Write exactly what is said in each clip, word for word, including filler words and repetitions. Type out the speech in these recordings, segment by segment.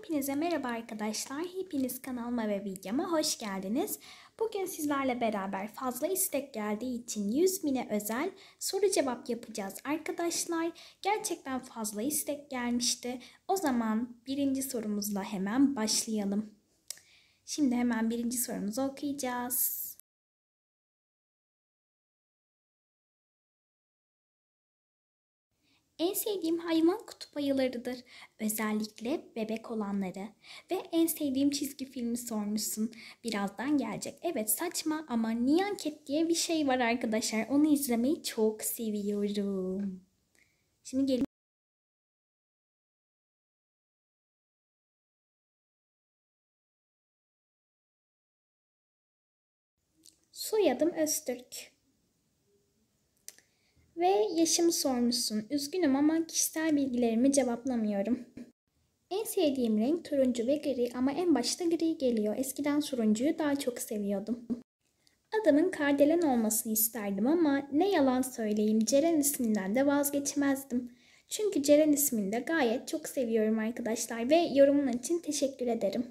Hepinize merhaba arkadaşlar. Hepiniz kanalıma ve videoma hoş geldiniz. Bugün sizlerle beraber fazla istek geldiği için yüz bine özel soru cevap yapacağız arkadaşlar. Gerçekten fazla istek gelmişti. O zaman birinci sorumuzla hemen başlayalım. Şimdi hemen birinci sorumuzu okuyacağız. En sevdiğim hayvan kutup ayılarıdır. Özellikle bebek olanları. Ve en sevdiğim çizgi filmi sormuşsun. Birazdan gelecek. Evet, saçma ama Nyan Cat diye bir şey var arkadaşlar. Onu izlemeyi çok seviyorum. Şimdi gelin. Soyadım Öztürk. Ve yaşımı sormuşsun. Üzgünüm ama kişisel bilgilerimi cevaplamıyorum. En sevdiğim renk turuncu ve gri ama en başta gri geliyor. Eskiden turuncuyu daha çok seviyordum. Adımın Kardelen olmasını isterdim ama ne yalan söyleyeyim, Ceren isminden de vazgeçmezdim. Çünkü Ceren ismini de gayet çok seviyorum arkadaşlar ve yorumun için teşekkür ederim.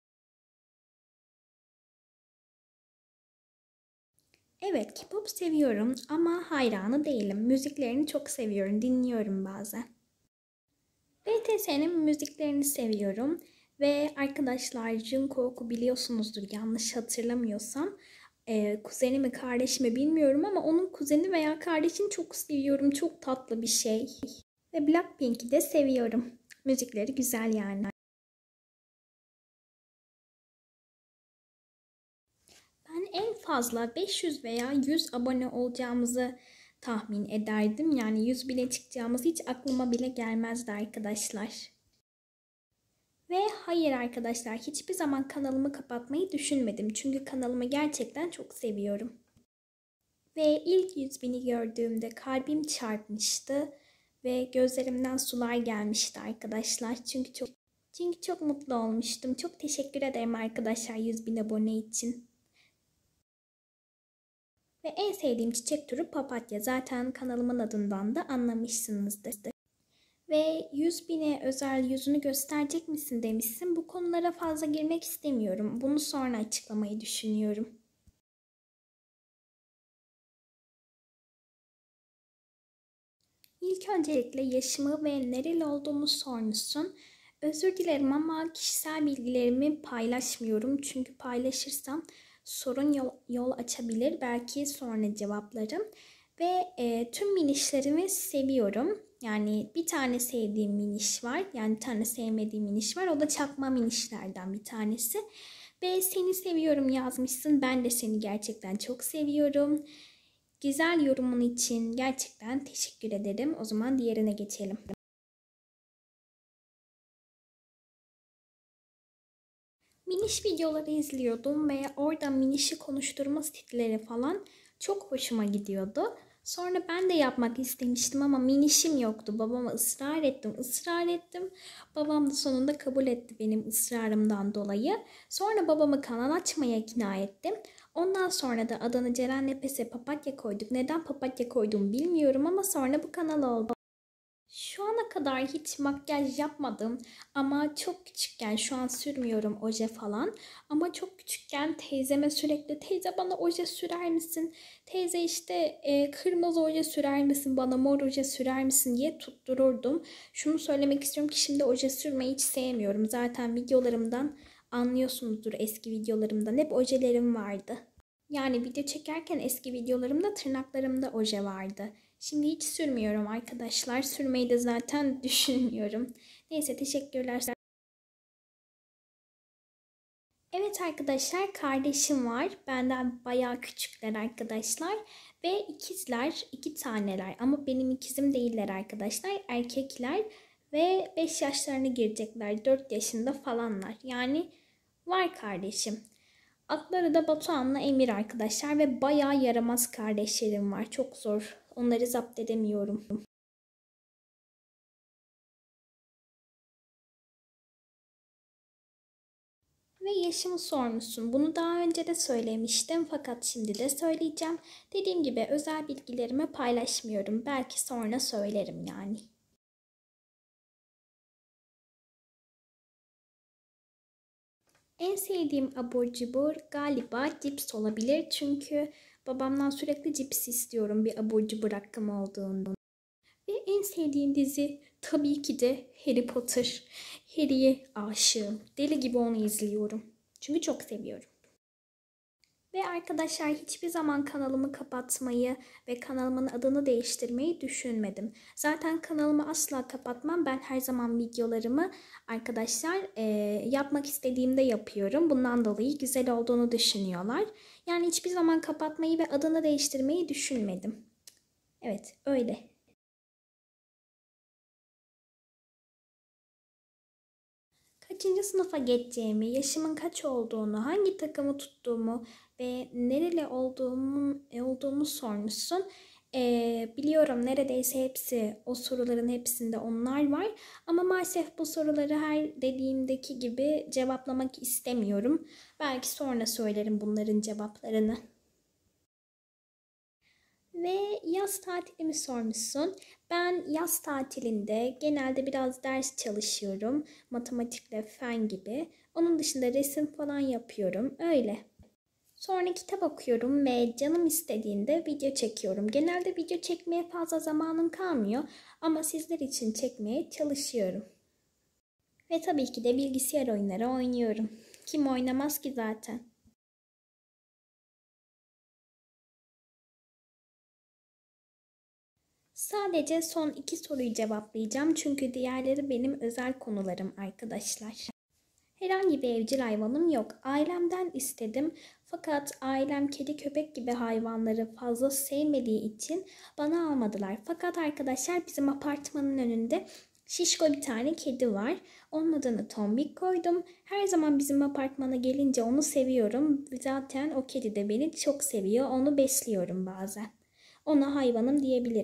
Evet, K-pop seviyorum ama hayranı değilim. Müziklerini çok seviyorum, dinliyorum bazen. B T S'nin müziklerini seviyorum ve arkadaşlar Jungkook'u biliyorsunuzdur yanlış hatırlamıyorsam. Ee, kuzeni mi kardeşi mi bilmiyorum ama onun kuzeni veya kardeşini çok seviyorum. Çok tatlı bir şey. Ve Blackpink'i de seviyorum. Müzikleri güzel yani. Ben en fazla beş yüz veya yüz abone olacağımızı tahmin ederdim. Yani yüz bine çıkacağımız hiç aklıma bile gelmezdi arkadaşlar. Ve hayır arkadaşlar, hiçbir zaman kanalımı kapatmayı düşünmedim. Çünkü kanalımı gerçekten çok seviyorum. Ve ilk yüz bini gördüğümde kalbim çarpmıştı. Ve gözlerimden sular gelmişti arkadaşlar. Çünkü çok çünkü çok mutlu olmuştum. Çok teşekkür ederim arkadaşlar yüz bin abone için. Ve en sevdiğim çiçek türü papatya. Zaten kanalımın adından da anlamışsınızdır. Ve yüz bine özel yüzünü gösterecek misin demişsin. Bu konulara fazla girmek istemiyorum. Bunu sonra açıklamayı düşünüyorum. İlk öncelikle yaşımı ve nereli olduğumu sormuşsun. Özür dilerim ama kişisel bilgilerimi paylaşmıyorum. Çünkü paylaşırsam sorun yol, yol açabilir. Belki sonra cevaplarım. Ve e, tüm minişlerimi seviyorum. Yani bir tane sevdiğim miniş var. Yani bir tane sevmediğim miniş var. O da çakma minişlerden bir tanesi. Ve seni seviyorum yazmışsın. Ben de seni gerçekten çok seviyorum. Güzel yorumun için gerçekten teşekkür ederim. O zaman diğerine geçelim. Miniş videoları izliyordum ve orada minişi konuşturma stilleri falan çok hoşuma gidiyordu. Sonra ben de yapmak istemiştim ama minişim yoktu. Babama ısrar ettim, ısrar ettim. Babam da sonunda kabul etti benim ısrarımdan dolayı. Sonra babamı kanal açmaya ikna ettim. Ondan sonra da adını Ceren Nefes'e papatya koyduk. Neden papatya koyduğumu bilmiyorum ama sonra bu kanal oldu. Şu ana kadar hiç makyaj yapmadım ama çok küçükken, şu an sürmüyorum oje falan, ama çok küçükken teyzeme sürekli teyze bana oje sürer misin? Teyze işte e, kırmızı oje sürer misin? Bana mor oje sürer misin diye tuttururdum. Şunu söylemek istiyorum ki şimdi oje sürmeyi hiç sevmiyorum. Zaten videolarımdan anlıyorsunuzdur, eski videolarımdan hep ojelerim vardı. Yani video çekerken eski videolarımda tırnaklarımda oje vardı. Şimdi hiç sürmüyorum arkadaşlar. Sürmeyi de zaten düşünmüyorum. Neyse, teşekkürler. Evet arkadaşlar, kardeşim var. Benden bayağı küçükler arkadaşlar. Ve ikizler, iki taneler. Ama benim ikizim değiller arkadaşlar. Erkekler ve beş yaşlarını girecekler. dört yaşında falanlar. Yani var kardeşim. Adları da Batuhan'la Emir arkadaşlar ve bayağı yaramaz kardeşlerim var. Çok zor. Onları zapt edemiyorum. Ve yaşımı sormuşsun. Bunu daha önce de söylemiştim fakat şimdi de söyleyeceğim. Dediğim gibi özel bilgilerimi paylaşmıyorum. Belki sonra söylerim yani. En sevdiğim abur cubur galiba cips olabilir. Çünkü babamdan sürekli cips istiyorum bir abur cubur hakkım olduğunda. Ve en sevdiğim dizi tabii ki de Harry Potter. Harry'e aşığım. Deli gibi onu izliyorum. Çünkü çok seviyorum. Ve arkadaşlar hiçbir zaman kanalımı kapatmayı ve kanalımın adını değiştirmeyi düşünmedim. Zaten kanalımı asla kapatmam. Ben her zaman videolarımı arkadaşlar e, yapmak istediğimde yapıyorum. Bundan dolayı güzel olduğunu düşünüyorlar. Yani hiçbir zaman kapatmayı ve adını değiştirmeyi düşünmedim. Evet, öyle. Kaçıncı sınıfa geçeceğimi, yaşımın kaç olduğunu, hangi takımı tuttuğumu ve nereli olduğumu, olduğumu sormuşsun. Ee, biliyorum neredeyse hepsi, o soruların hepsinde onlar var. Ama maalesef bu soruları her dediğimdeki gibi cevaplamak istemiyorum. Belki sonra söylerim bunların cevaplarını. Ve yaz tatilimi sormuşsun. Ben yaz tatilinde genelde biraz ders çalışıyorum. Matematikle, fen gibi. Onun dışında resim falan yapıyorum. Öyle. Sonra kitap okuyorum ve canım istediğinde video çekiyorum. Genelde video çekmeye fazla zamanım kalmıyor ama sizler için çekmeye çalışıyorum. Ve tabii ki de bilgisayar oyunları oynuyorum. Kim oynamaz ki zaten? Sadece son iki soruyu cevaplayacağım çünkü diğerleri benim özel konularım arkadaşlar. Herhangi bir evcil hayvanım yok. Ailemden istedim fakat ailem kedi köpek gibi hayvanları fazla sevmediği için bana almadılar. Fakat arkadaşlar bizim apartmanın önünde şişko bir tane kedi var. Onun adını Tombik koydum. Her zaman bizim apartmana gelince onu seviyorum. Zaten o kedi de beni çok seviyor. Onu besliyorum bazen. Ona hayvanım diyebilirim.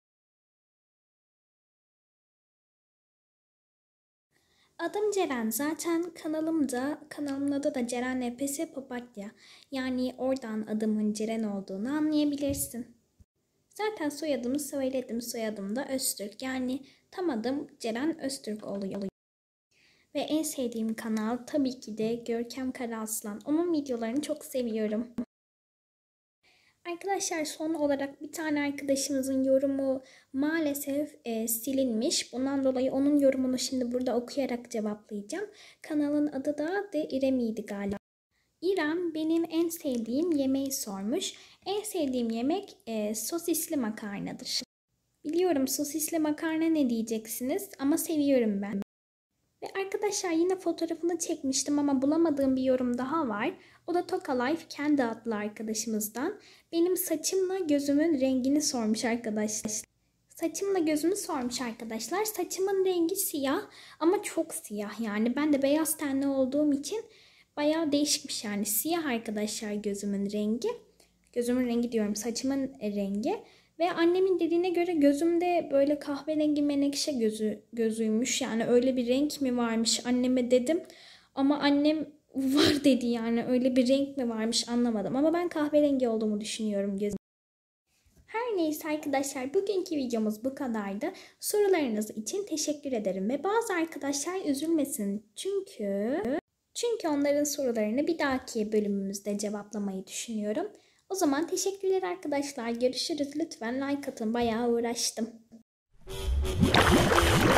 Adım Ceren. Zaten kanalımda, kanalımın adı da Ceren N P S Papatya. Yani oradan adımın Ceren olduğunu anlayabilirsin. Zaten soyadımı söyledim. Soyadım da Öztürk. Yani tam adım Ceren Öztürk oluyor. Ve en sevdiğim kanal tabii ki de Görkem Karaaslan. Onun videolarını çok seviyorum. Arkadaşlar son olarak bir tane arkadaşımızın yorumu maalesef e, silinmiş. Bundan dolayı onun yorumunu şimdi burada okuyarak cevaplayacağım. Kanalın adı da De İrem'iydi galiba. İrem benim en sevdiğim yemeği sormuş. En sevdiğim yemek e, sosisli makarnadır. Biliyorum sosisli makarna ne diyeceksiniz ama seviyorum ben. Ve arkadaşlar yine fotoğrafını çekmiştim ama bulamadığım bir yorum daha var. O da Toka Life kendi adlı arkadaşımızdan. Benim saçımla gözümün rengini sormuş arkadaşlar. Saçımla gözümü sormuş arkadaşlar. Saçımın rengi siyah ama çok siyah. Yani ben de beyaz tenli olduğum için bayağı değişikmiş yani. Siyah arkadaşlar gözümün rengi. Gözümün rengi diyorum, saçımın rengi. Ve annemin dediğine göre gözümde böyle kahverengi menekşe gözü gözüymüş. Yani öyle bir renk mi varmış anneme dedim. Ama annem var dedi, yani öyle bir renk mi varmış anlamadım. Ama ben kahverengi olduğumu düşünüyorum gözüm. Her neyse arkadaşlar, bugünkü videomuz bu kadardı. Sorularınız için teşekkür ederim. Ve bazı arkadaşlar üzülmesin. Çünkü, çünkü onların sorularını bir dahaki bölümümüzde cevaplamayı düşünüyorum. O zaman teşekkürler arkadaşlar. Görüşürüz. Lütfen like atın. Bayağı uğraştım.